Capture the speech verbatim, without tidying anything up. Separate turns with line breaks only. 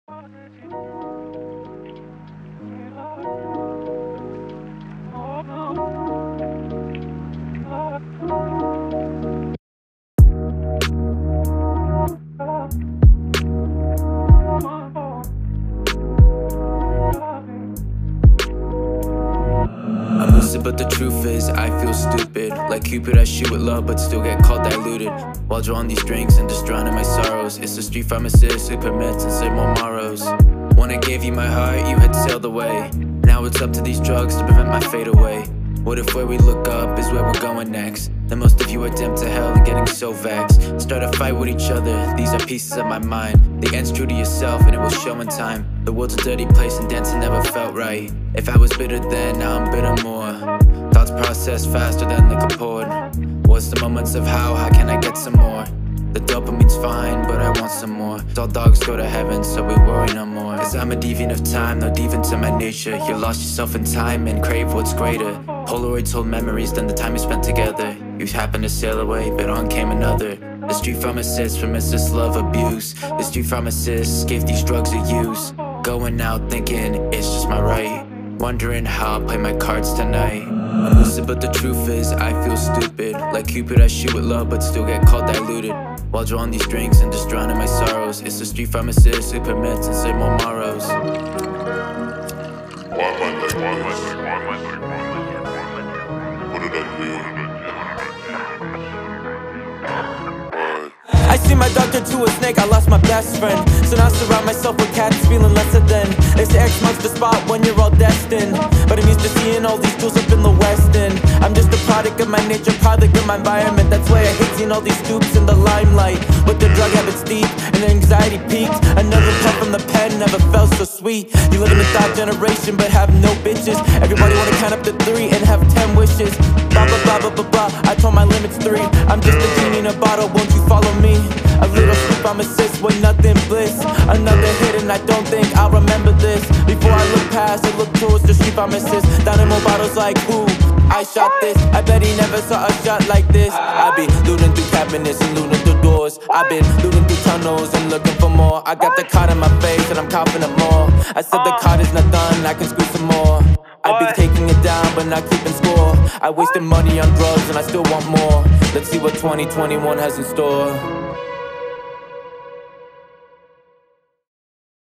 I'm lucid, but the truth is I feel stupid. Like Cupid, I shoot with love, but still get caught diluted. While drawing these strings and just drowning my sorrows. It's the street pharmacist who permits and say more morrows. When I gave you my heart, you had sailed away. Now it's up to these drugs to prevent my fade away. What if where we look up is where we're going next? Then most of you are doomed to hell and getting so vexed. Start a fight with each other, these are pieces of my mind. The end's true to yourself and it will show in time. The world's a dirty place and dancing never felt right. If I was bitter then, now I'm bitter more. Thoughts process faster than liquor poured. What's the moments of how, how can I get some more? The dopamine's fine, but I want some more. All dogs go to heaven, so we worry no more. Cause I'm a deviant of time, no deviant to my nature. You lost yourself in time and crave what's greater. Polaroids hold memories than the time we spent together. You happened to sail away, but on came another. The street pharmacist permits this love abuse. The street pharmacist gave these drugs a use. Going out thinking it's just my right. Wondering how I'll play my cards tonight. I'm lucid, but the truth is I feel stupid. Like Cupid, I shoot with love, but still get caught diluted. While drawing these strings and just drowning my sorrows. It's the street pharmacist who permits and say more morrows.
Why am I like, why am I like, why am I like, why am I like, what did I do?
I see my doctor to a snake, I lost my best friend. So now I surround myself with cats, feeling lesser than. They say X marks the spot when you're all destined. But I'm used to seeing all these tools up in the West End. I'm just a product of my nature, product of my environment. That's why I hate seeing all these scoops in the limelight. With their drug habits deep and anxiety peaked. Another puff from the pen never felt so sweet. You live in the thought generation but have no bitches. Everybody wanna count up to three and have ten wishes. Blah blah blah blah blah blah, I told my limit's three. I'm just a genie in a bottle, won't you follow me? A little sleep, I'm assist with nothing bliss. Another hit and I don't think I'll remember this. Before I look past, I look towards the street pharmacist. Down in more bottles like who? I shot this, I bet he never saw a shot like this. I be looting through cabinets and looting through doors. I've been looting through tunnels and looking for more. I got the card in my face and I'm confident more. I said the card is not done, I can squeeze some more. I be taking it down but not keeping score. I wasted money on drugs and I still want more. Let's see what twenty twenty-one has in store.